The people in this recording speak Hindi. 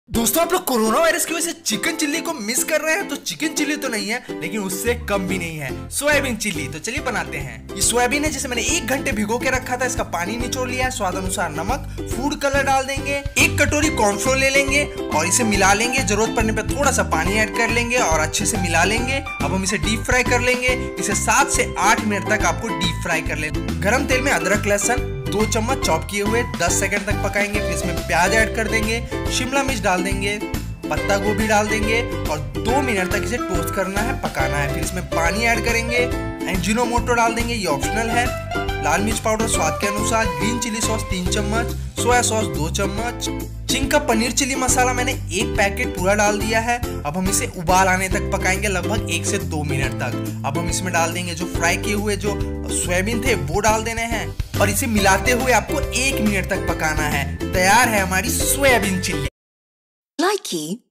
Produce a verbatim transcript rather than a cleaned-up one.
दोस्तों आप लोग कोरोना वायरस की वजह से चिकन चिल्ली को मिस कर रहे हैं तो चिकन चिल्ली तो नहीं है लेकिन उससे कम भी नहीं है सोयाबीन चिल्ली। तो चलिए बनाते हैं। ये सोयाबीन है जिसे मैंने एक घंटे भिगो के रखा था। इसका पानी निचोड़ लिया है। स्वाद अनुसार नमक, फूड कलर डाल देंगे। एक कटोरी कॉर्नफ्लोर ले लेंगे और इसे मिला लेंगे। जरूरत पड़ने पर थोड़ा सा पानी ऐड कर लेंगे और अच्छे से मिला लेंगे। अब हम इसे डीप फ्राई कर लेंगे। इसे सात से आठ मिनट तक आपको डीप फ्राई कर लेना। गरम तेल में अदरक लहसुन दो चम्मच चॉप किए हुए दस सेकंड तक पकाएंगे। फिर इसमें प्याज ऐड कर देंगे, शिमला मिर्च डाल देंगे, पत्ता गोभी डाल देंगे और दो मिनट तक इसे टोस्ट करना है, पकाना है। फिर इसमें पानी ऐड करेंगे। अजीनोमोटो डाल देंगे, ये ऑप्शनल है। लाल मिर्च पाउडर स्वाद के अनुसार, ग्रीन चिली सॉस तीन चम्मच, सोया सॉस दो चम्मच, चिंग का पनीर चिली मसाला मैंने एक पैकेट पूरा डाल दिया है। अब हम इसे उबाल आने तक पकाएंगे, लगभग एक से दो मिनट तक। अब हम इसमें डाल देंगे जो फ्राई किए हुए जो सोयाबीन थे वो डाल देने हैं और इसे मिलाते हुए आपको एक मिनट तक पकाना है। तैयार है हमारी सोयाबीन चिल्ली। Likey